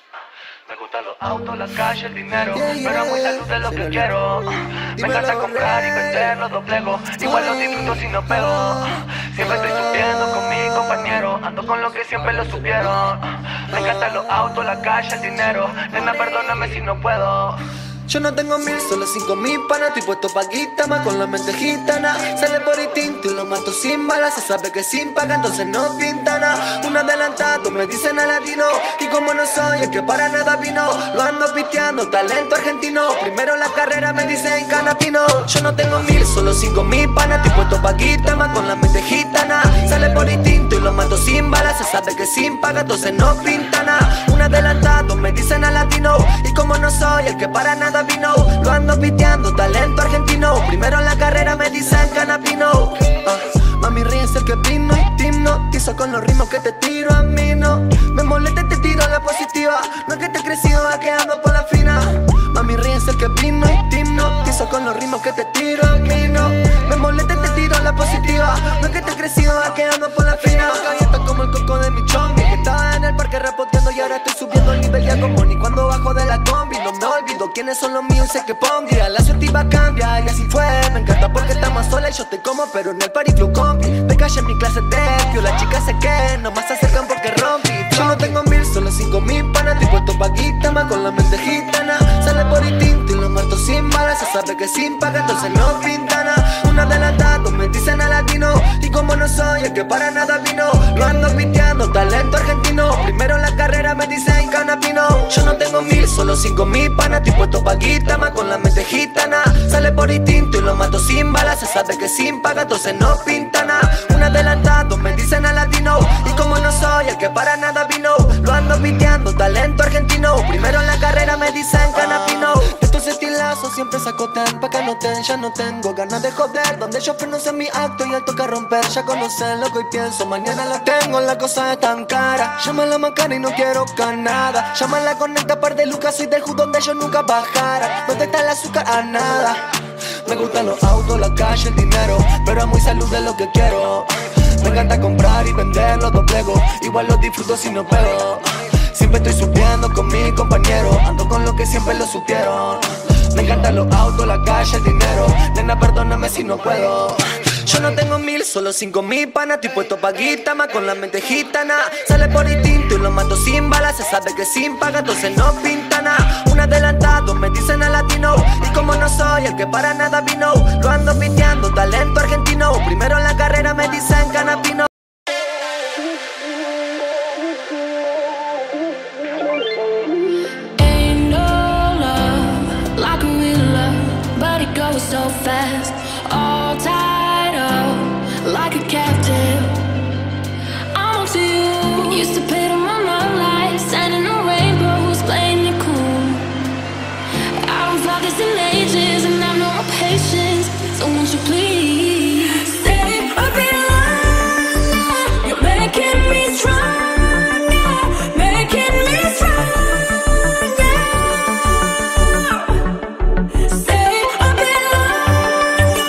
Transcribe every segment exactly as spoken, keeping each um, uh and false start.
Me gustan los autos, la calle, el dinero, yeah, yeah, pero muy salud es lo que quiero. Me encanta comprar y vender los doblegos, igual los disfruto si no pego. Siempre estoy subiendo con mi compañero, ando con los que siempre lo supieron. Me encantan los autos, la calle, el dinero, nena perdóname si no puedo. Yo no tengo mil, solo cinco mil panas. Estoy puesto pa' guitama con la mente gitana. Sale por instinto y lo mato sin balas. Se sabe que sin paga, entonces no pinta nada. Un adelantado, me dicen a latino. Y como no soy el que para nada vino, lo ando piteando, talento argentino. Primero la carrera me dicen canapino. Yo no tengo mil, solo cinco mil panas. Estoy puesto pa' guitama con la mente gitana. Sale por instinto y lo mato sin balas. Se sabe que sin paga, entonces no pinta nada. Un adelantado, me dicen a latino. Y como no soy el que para nada vino, lo ando piteando, talento argentino. Primero en la carrera me dicen canapino. uh, Mami ríense el que vino y te hipnotizo con los ritmos que te tiro a mí, no me molesta, te tiro la positiva. No es que te he crecido, va quedando por la fina. Mami ríense el que vino y te hipnotizo con los ritmos que te tiro a mí, no me molesta, te tiro la positiva. No es que te he crecido, va quedando por la fina. Caliento como el coco de mi chombi, que estaba en el parque repoteando y ahora estoy subiendo el nivel ya como ni cuando bajo de la combi. No me olvido quiénes son los míos y sé que pondría. La suerte iba a cambiar y así fue. Me encanta porque estamos sola y yo te como, pero en el party flow compi. Me callé en mi clase de pio, las chicas sé que nomás se acercan porque rompí. Yo no tengo mil, solo cinco mil panas. Estoy puesto pa' guitama con la mente gitana. Sale por instinto y lo muerto sin balas. Se sabe que sin paga, entonces no pinta nada. Un adelantado, me dicen a latino. Y como no soy el que para nada vino, lo ando piteando, talento argentino. Primero en la carrera me dicen canapino. Yo no tengo mil, solo cinco mil panas. Estoy puesto pa' guitama con la mente gitana. Sale por instinto y lo mato sin balas. Se sabe que sin paga, entonces no pinta nada. Un adelantado, me dicen a latino. Y como no soy el que para nada vino, lo ando piteando, talento argentino. Primero en la carrera me dicen canapino. De estos estilazos siempre saco ten, pa' que anoten, ya no tengo ganas de joder. Donde yo pronuncio mi acto y él toca romper. Ya conocen lo que hoy pienso, mañana lo tengo. La cosa es tan cara, llámala macana y no quiero nada. Llámala conecta, par de lucas, soy del hood donde yo nunca bajara. ¿Dónde está el azúcar? A nada. Me gustan los autos, la calle, el dinero, pero a muy salud es lo que quiero. Me encanta comprar y vender los doblegos, igual los disfruto si no pego. Siempre estoy subiendo con mi compañero, ando con los que siempre lo supieron. Me encantan los autos, la calle, el dinero, nena perdóname si no puedo. Yo no tengo mil, solo cinco mil panas. Estoy puesto pa' guitama con la mente gitana. Sale por instinto y lo mato sin balas. Se sabe que sin paga, entonces no pinta nada. Un adelantado, me dicen a latino. Y como no soy el que para nada vino, lo ando piteando, talento argentino. Primero en la carrera me dicen canapino. Ain't no love like a real love, but it goes so fast. All tied up like a captive. I'm on to you. Used to pay on my love lights, sending no rainbows, playing it cool. I don't felt this in ages, and I've no more patience. So won't you please stay a bit longer? You're making me stronger, making me stronger. Stay a bit longer.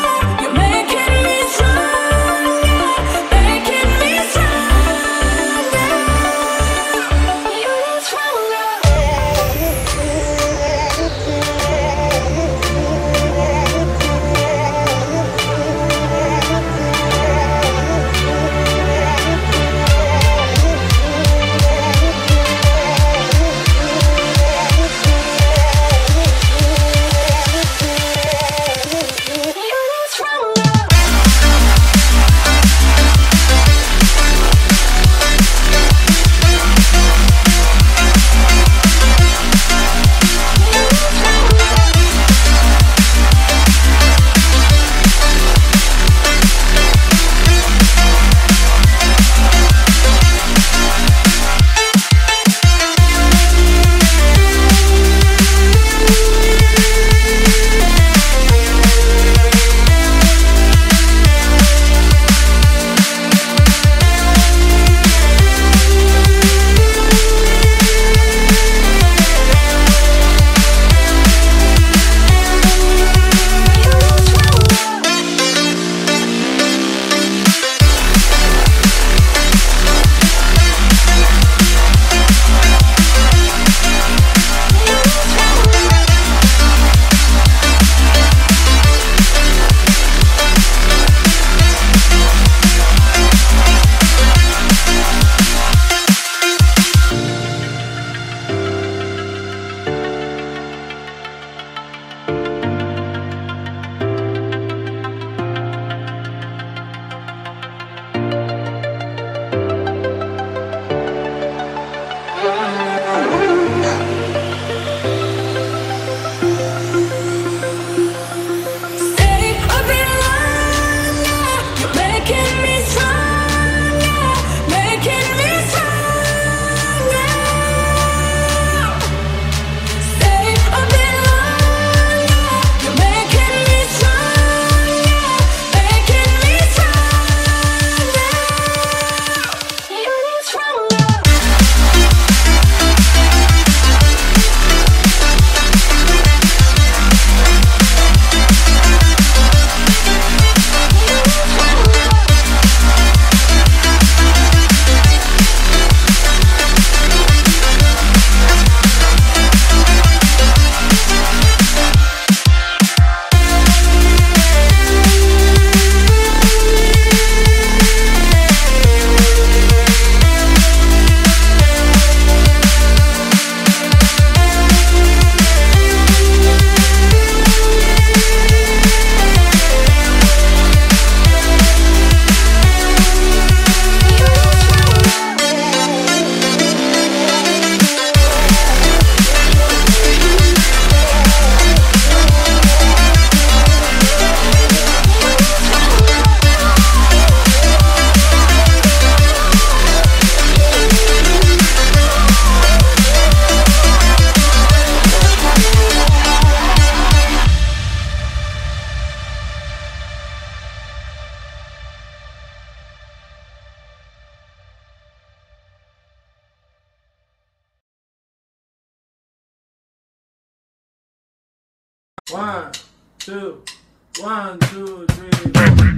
One, two, one, two, three.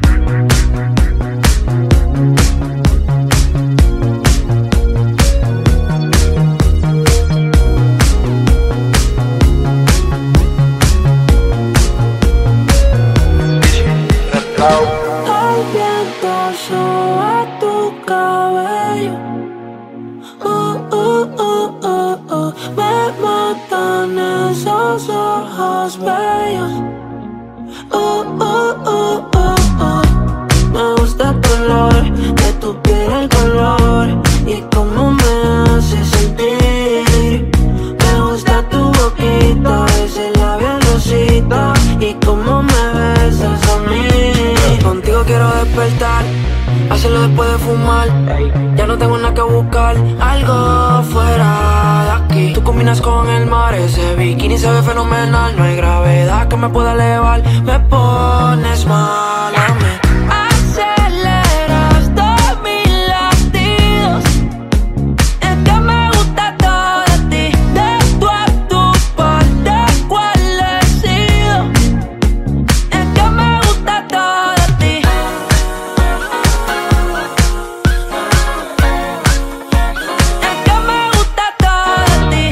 El viento soba tu cabello. Uh, uh, uh, uh, uh. Me matan esos ojos bellos. Uh, uh, uh, uh, uh. Me gusta tu olor, de tu piel el color y cómo me hace sentir. Me gusta tu boquita, ese labial rosita y cómo me besas a mí. Contigo quiero despertar, hacerlo después de fumar. Ya no tengo nada que buscar, algo fuera de aquí. Tú combinas con el mar, ese bikini se ve fenomenal. No hay gravedad que me pueda elevar, me pones mal a mí. Aceleras todos mis latidos, es que me gusta todo de ti. De tú a tu parte, ¿cuál he sido? Es que me gusta todo de ti. Es que me gusta todo de ti.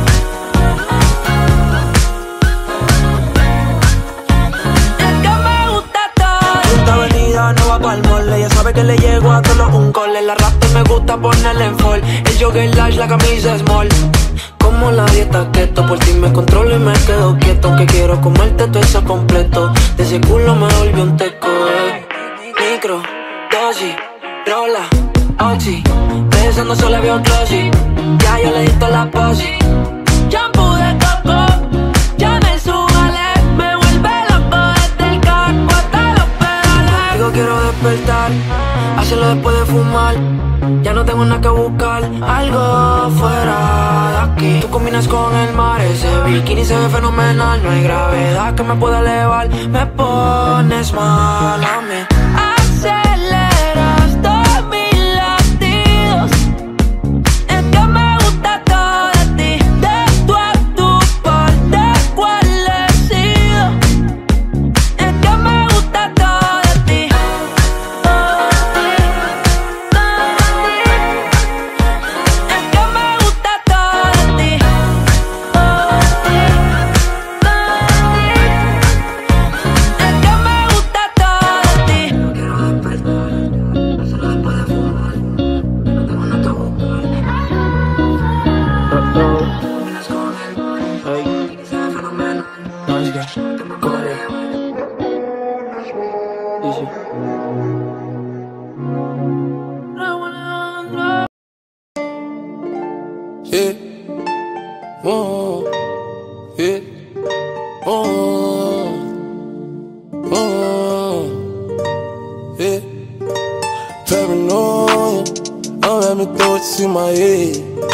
Es que me gusta todo de ti. Esta avenida no va pa'l mole, ella sabe que le llego a todos un cole. La rasta me gusta ponerle en fall, el jogger large, la camisa small. Como la dieta keto, por ti me controlo y me quedo quieto. Aunque quiero comerte todo eso completo, de ese culo me volvió un teco, eh. Micro, dosis, rola, oxi, besando solo veo glossy. Ya yo le di toda la posi. Shampoo de coco, ya me subale, me vuelve loco desde el casco hasta los pedales. Digo quiero despertar, hacerlo después de fumar. Ya no tengo nada que buscar, algo fuera de aquí. Tú combinas con el mar, ese bikini se ve fenomenal. No hay gravedad que me pueda elevar, me pones mal a mí. Aceleras todos mis latidos, es que me gusta todo de ti. De tú a tu parte, ¿cuál he sido? Es que me gusta todo de ti. Es que me gusta todo de ti. Es que me gusta todo de ti. Quiero despertar, hacerlo después de fumar. No tengo nada que buscar. Combinas con el mar, y se ve fenomenal. Que me pueda llevar. Yeah, oh, yeah, oh, oh, yeah. Paranoia, I'm having thoughts in my head.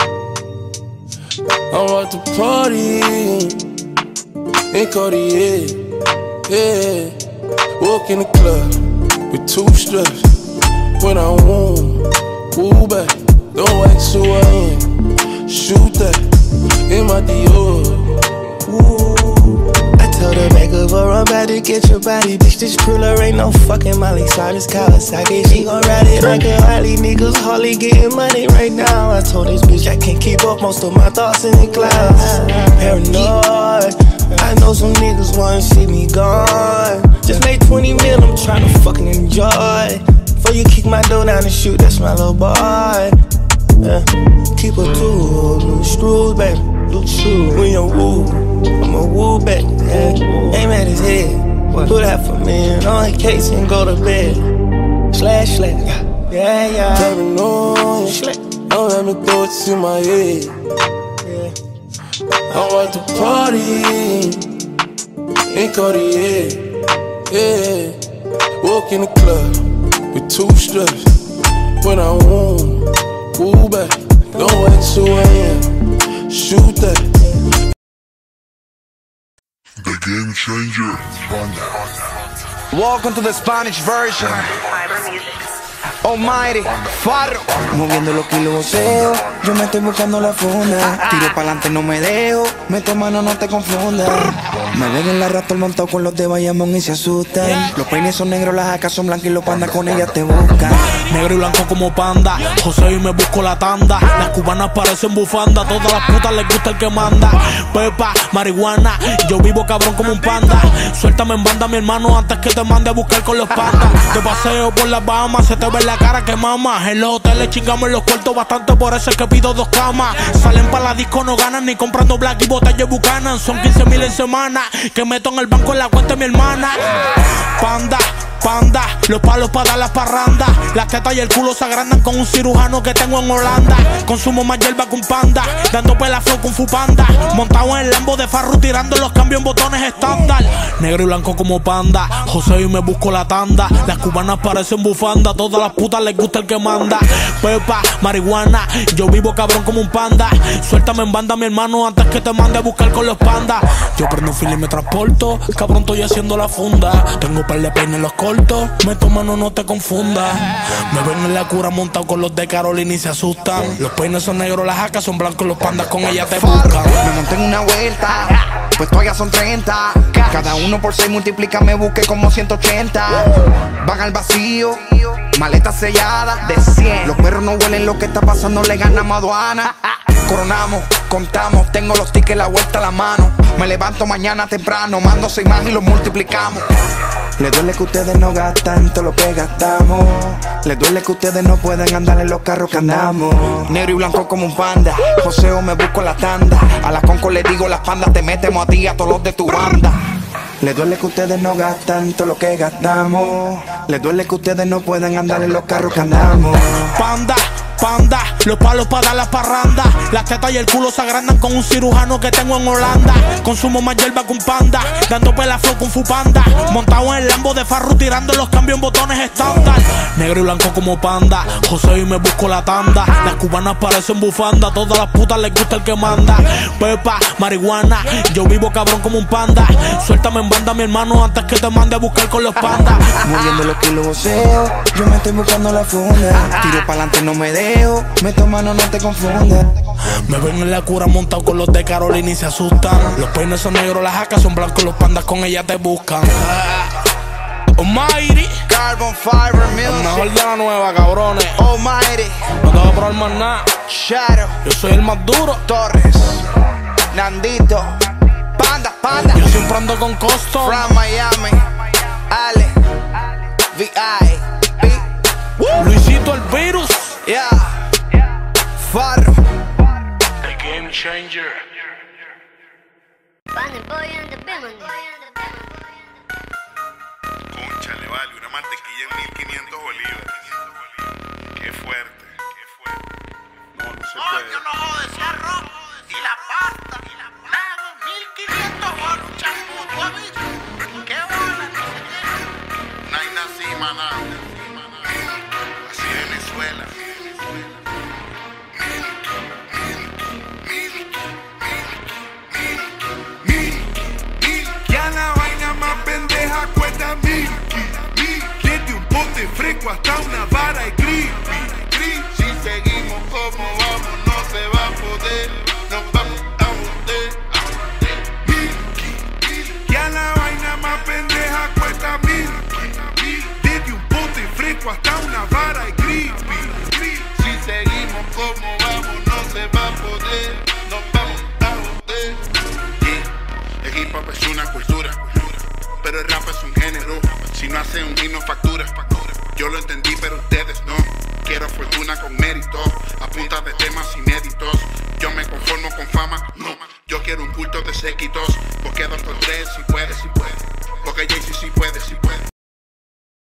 I'm at the party in Cartier, yeah. Walk in the club with two straps. When I want, pull back, don't ask who I am. Shoot that in my Dior. Ooh. I told her back over, I'm about to get your body. Bitch, this Kriller ain't no fucking Miley Cyrus Kawasaki. She gon' ride it like a Harley. Niggas hardly getting money right now. I told this bitch I can't keep up, most of my thoughts in the clouds. Paranoid, I know some niggas wanna see me gone. Just made twenty mil, I'm tryna fucking enjoy. Before you kick my door down and shoot, that's my little boy. Yeah. Keep a tool, blue screws, baby, blue shoes. When you woo, I'ma woo back, yeah. Aim at his head, put half a million on a case and go to bed. Slash, slash, yeah, yeah. Paranoia, I'm having thoughts in my head. Yeah. I'm at the party in Cartier, yeah. Walk in the club with two straps. When I want, pull back, don't ask who I am. Shoot that. The Game Changer. Welcome to the Spanish version. Almighty, Farro. Moviendo los kilos veo, yo me estoy buscando la funda. Tiro pa'lante, no me dejo, mete mano, no te confundas. Me ven en la Raptor montado con los de Bayamón y se asustan. Los peines son negros, las jacas son blancas y los pandas con ellas te buscan. Negro y blanco como panda, José y me busco la tanda. Las cubanas parecen bufanda, todas las putas les gusta el que manda. Pepa, marihuana, yo vivo cabrón como un panda. Suéltame en banda mi hermano antes que te mande a buscar con los pandas. De paseo por las Bahamas, se te ve la cara que mama. En los hoteles chingamos en los cuartos bastante, por eso es que pido dos camas. Salen pa' la disco, no ganan ni comprando black y botellas Buchanan. Son quince mil en semana, que meto en el banco en la cuenta de mi hermana. Panda, panda, los palos para dar las parrandas. Las tetas y el culo se agrandan con un cirujano que tengo en Holanda. Consumo más hierba que un panda, dando pela flow con fu panda. Montado en el Lambo de Farru, tirando los cambios en botones estándar. Negro y blanco como panda, José y me busco la tanda. Las cubanas parecen bufanda, todas las putas les gusta el que manda. Pepa, marihuana, yo vivo cabrón como un panda. Suéltame en banda mi hermano antes que te mande a buscar con los pandas. Yo prendo un fil y me transporto, cabrón estoy haciendo la funda. Tengo par de peines en los cortos, me toman no, no te confundas. Me ven en la cura montado con los de Carolina y se asustan. Los peines son negros, las jacas son blancos, los pandas con ella te buscan. Me monté en una vuelta, pues todavía son treinta. Cada uno por seis multiplica, me busqué como ciento ochenta. Van al vacío, maleta sellada de cien. Los perros no huelen lo que está pasando, le ganamos aduana. Coronamos, contamos, tengo los tickets, la vuelta a la mano. Me levanto mañana temprano, mando seis más y los multiplicamos. Le duele que ustedes no gastan todo lo que gastamos. Le duele que ustedes no pueden andar en los carros que andamos. Negro y blanco como un panda, Joseo me busco la tanda. A la conco le digo las pandas, te metemos a ti y a todos los de tu banda. Le duele que ustedes no gastan todo lo que gastamos. Le duele que ustedes no pueden andar en los carros que andamos. Panda, panda, los palos para dar las parrandas. Las tetas y el culo se agrandan con un cirujano que tengo en Holanda. Consumo más hierba que un panda, dando pela flow con fu panda. Montado en el Lambo de Farru, tirando los cambios en botones estándar. Negro y blanco como panda, José y me busco la tanda. Las cubanas parecen bufanda, todas las putas les gusta el que manda. Pepa, marihuana, yo vivo cabrón como un panda. Suéltame en banda mi hermano antes que te mande a buscar con los pandas. Moviendo los kilos voceo, yo me estoy buscando la funda. Tiro pa'lante, no me dejo, me toman no, no te confundas. Me ven en la cura montado con los de Carolina y se asustan. Los peines son negros, las jacas son blancos, los pandas con ella te buscan. Almighty, Carbon Fiber Music, el mejor de la nueva, cabrones. Almighty, no te voy a probar más nada. Shadow, yo soy el más duro. Torres, Nandito, Panda, Panda. Yo siempre ando con costo. From Miami, Ale, V I P, Luisito el virus. Yeah, Farro, The Game Changer. Cónchale, vale, una mantequilla en mil quinientos bolívares. Qué fuerte, qué fuerte. No, no se puede. Coño, no jodes, ese arroz y la pasta y la nada, mil quinientos por un champú, ¿tú has visto? ¿Qué bola? No hay nada así, maná. Así Venezuela. Ya la vaina más pendeja cuesta mil. Desde un pote fresco hasta una vara y creepy. Si seguimos como vamos, no se va a poder. Nos vamos a joder. Ya la vaina más pendeja cuesta mil. Desde un pote fresco hasta una vara y creepy. Si seguimos como vamos, no se va a poder. Nos vamos a joder. Yeah. El hip hop es una cultura, pero el rap es un género. Si no hace un himno factura. Yo lo entendí, pero ustedes no. Quiero fortuna con mérito, a punta de temas inéditos. Yo me conformo con fama, no. Yo quiero un culto de séquitos. Porque dos por tres si puede, si puede. Porque Jay-Z sí puede, si puede.